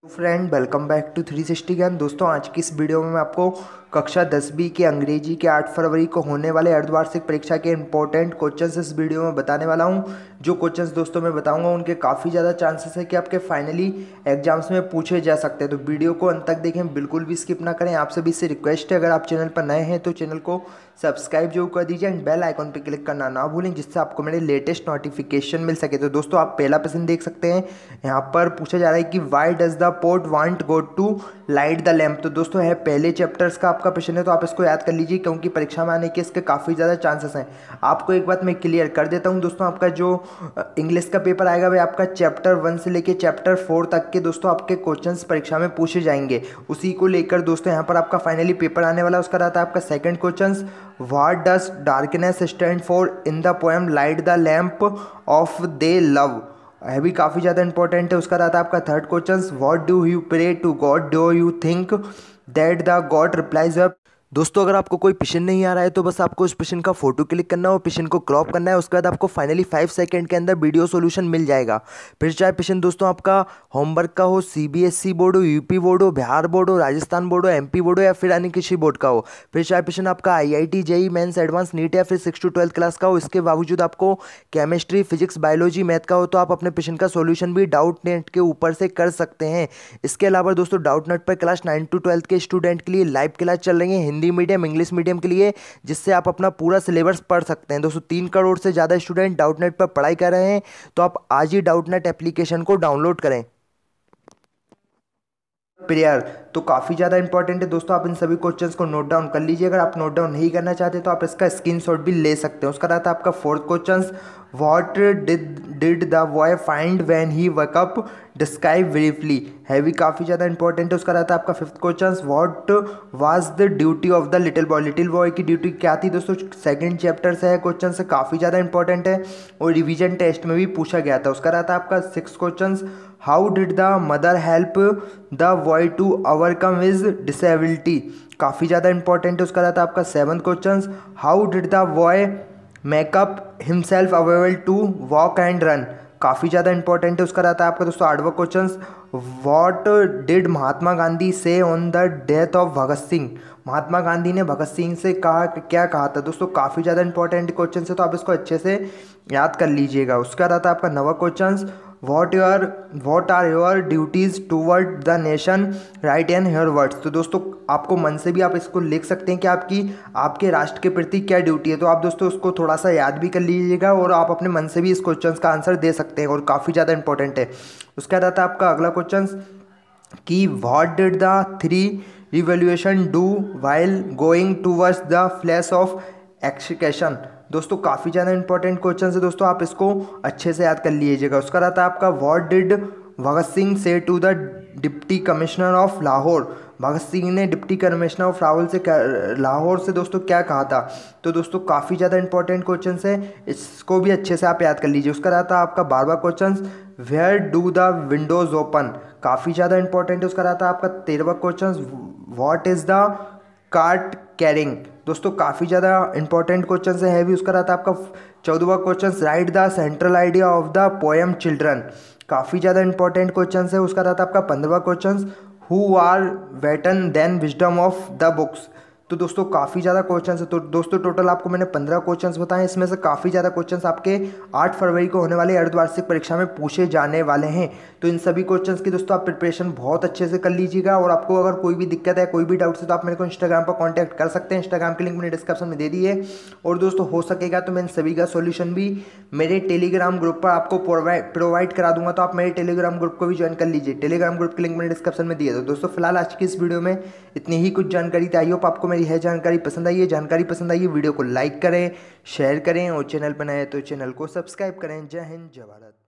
Friend welcome back to 360 ज्ञान। दोस्तों आज की इस वीडियो में मैं आपको कक्षा 10वीं के अंग्रेजी के 8 फरवरी को होने वाले अर्धवार्षिक परीक्षा के इंपॉर्टेंट क्वेश्चंस इस वीडियो में बताने वाला हूं। जो क्वेश्चंस दोस्तों मैं बताऊंगा उनके काफ़ी ज़्यादा चांसेस है कि आपके फाइनली एग्जाम्स में पूछे जा सकते हैं, तो वीडियो को अंत तक देखें, बिल्कुल भी स्किप ना करें। आपसे भी इससे रिक्वेस्ट है, अगर आप चैनल पर नए हैं तो चैनल को सब्सक्राइब जरूर कर दीजिए एंड बेल आइकॉन पर क्लिक करना ना भूलें, जिससे आपको मेरे लेटेस्ट नोटिफिकेशन मिल सके। तो दोस्तों आप पहला प्रश्न देख सकते हैं, यहाँ पर पूछा जा रहा है कि why does the poet want God to light the lamp. तो दोस्तों है पहले चैप्टर्स का आपका प्रश्न है, तो आप इसको याद कर लीजिए क्योंकि परीक्षा में आने के इसके काफ़ी ज़्यादा चांसेस हैं। आपको एक बात मैं क्लियर कर देता हूं दोस्तों, आपका जो इंग्लिश का पेपर आएगा वह आपका चैप्टर 1 से लेकर चैप्टर 4 तक के दोस्तों आपके क्वेश्चंस परीक्षा में पूछे जाएंगे। उसी को लेकर दोस्तों यहाँ पर आपका फाइनली पेपर आने वाला है। उसका रहता है आपका second question, what does darkness stand for in the poem light the lamp of thy love, है भी काफ़ी ज़्यादा इंपॉर्टेंट है। उसका रहता है आपका third question, what do you pray to God, do you think that the God replies your. दोस्तों अगर आपको कोई प्रश्न नहीं आ रहा है तो बस आपको उस प्रश्न का फोटो क्लिक करना है और प्रश्न को क्रॉप करना है। उसके बाद आपको फाइनली 5 सेकंड के अंदर वीडियो सॉल्यूशन मिल जाएगा। फिर चाहे प्रश्न दोस्तों आपका होमवर्क का हो, सीबीएसई बोर्ड हो, यूपी बोर्ड हो, बिहार बोर्ड हो, राजस्थान बोर्ड हो, एमपी बोर्ड हो या फिर अन्य किसी बोर्ड का हो, फिर चाहे प्रश्न आपका IIT JEE mains advance NEET या फिर 6 to 12 क्लास का हो, इसके बावजूद आपको केमिस्ट्री फिजिक्स बायोलॉजी मैथ का हो, तो आप अपने प्रश्न का सोल्यूशन भी डाउट नेट के ऊपर से कर सकते हैं। इसके अलावा दोस्तों डाउट नेट पर क्लास 9 to 12 के स्टूडेंट के लिए लाइव क्लास चल रही है, हिंदी मीडियम इंग्लिश मीडियम के लिए, जिससे आप अपना पूरा सिलेबस पढ़ सकते हैं। दोस्तों 3 करोड़ से ज़्यादा स्टूडेंट डाउटनेट पर पढ़ाई कर रहे हैं, तो आप आज ही डाउटनेट एप्लीकेशन को डाउनलोड करें। प्रेयर तो काफ़ी ज़्यादा इंपॉर्टेंट है दोस्तों, आप इन सभी क्वेश्चंस को नोट डाउन कर लीजिए। अगर आप नोट डाउन नहीं करना चाहते तो आप इसका स्क्रीनशॉट भी ले सकते हैं। उसका रहता है आपका fourth question, what did the boy find when he woke up, describe briefly, है भी काफ़ी ज़्यादा इंपॉर्टेंट है। उसका रहता है आपका fifth question, what was the duty of the little boy, little boy की ड्यूटी क्या थी। दोस्तों सेकंड चैप्टर से है क्वेश्चन, से काफ़ी ज़्यादा इंपॉर्टेंट है और रिवीजन टेस्ट में भी पूछा गया था। उसका रहता है आपका six question, how did the mother help the boy to overcome his disability, काफ़ी ज़्यादा इंपॉर्टेंट है। उसका रहता है आपका seventh question, how did the boy make up himself available to walk and run, काफ़ी ज़्यादा इंपॉर्टेंट है। उसका रहता है आपका दोस्तों आठवां question, what did Mahatma Gandhi say on the death of Bhagat Singh, Mahatma Gandhi ने भगत सिंह से कहा क्या कहा था। दोस्तों काफ़ी ज़्यादा इंपॉर्टेंट क्वेश्चन है, तो आप इसको अच्छे से याद कर लीजिएगा। उसका रहता है आपका नवा question, what are your duties toward the nation, write and here words. तो दोस्तों आपको मन से भी आप इसको लिख सकते हैं कि आपके राष्ट्र के प्रति क्या ड्यूटी है, तो आप दोस्तों उसको थोड़ा सा याद भी कर लीजिएगा और आप अपने मन से भी इस क्वेश्चन का आंसर दे सकते हैं और काफ़ी ज़्यादा इंपॉर्टेंट है। उसका रहता है आपका अगला क्वेश्चन कि what did the 3 revolution do while going towards the flash of execution. दोस्तों काफ़ी ज़्यादा इंपॉर्टेंट क्वेश्चन है दोस्तों, आप इसको अच्छे से याद कर लीजिएगा। उसका रहता है आपका what did Bhagat Singh say to the deputy commissioner of Lahore, Bhagat Singh ने डिप्टी कमिश्नर ऑफ लाहौर से दोस्तों क्या कहा था। तो दोस्तों काफ़ी ज़्यादा इंपॉर्टेंट क्वेश्चन है, इसको भी अच्छे से आप याद कर लीजिए। उसका रहता है आपका 12वां question, where do the windows open, काफ़ी ज़्यादा इंपॉर्टेंट है। उसका रहता है आपका 13वां question, what is the cart carrying, दोस्तों काफ़ी ज़्यादा इंपॉर्टेंट क्वेश्चन है भी। उसका रहता है आपका 14वां question, write the central idea of the poem children, काफ़ी ज़्यादा इंपॉर्टेंट क्वेश्चन है। उसका रहता है आपका 15वां question, who are waiting then wisdom of the books. तो दोस्तों काफ़ी ज़्यादा क्वेश्चन है, तो दोस्तों टोटल आपको मैंने 15 क्वेश्चन बताए, इसमें से काफ़ी ज़्यादा क्वेश्चन आपके 8 फरवरी को होने वाले अर्धवार्षिक परीक्षा में पूछे जाने वाले हैं। तो इन सभी क्वेश्चंस की दोस्तों आप प्रिपरेशन बहुत अच्छे से कर लीजिएगा और आपको अगर कोई भी दिक्कत है, कोई भी डाउट है, तो आप मेरे को इंस्टाग्राम पर कॉन्टैक्ट कर सकते हैं। इंस्टाग्राम की लिंक मैंने डिस्क्रिप्शन में दे दी है। और दोस्तों हो सकेगा तो मैं इन सभी का सोल्यूशन भी मेरे टेलीग्राम ग्रुप पर आपको प्रोवाइड करा दूंगा, तो आप मेरे टेलीग्राम ग्रुप को भी ज्वाइन कर लीजिए। टेलीग्राम ग्रुप की लिंक मैंने डिस्क्रिप्शन में दी है। तो दोस्तों फिलहाल आज की इस वीडियो में इतनी ही कुछ जानकारी थी। आई होप आपको मेरी है जानकारी पसंद आई है। जानकारी पसंद आई है, वीडियो को लाइक करें, शेयर करें और चैनल पर नए हैं तो चैनल को सब्सक्राइब करें। जय हिंद, जय भारत।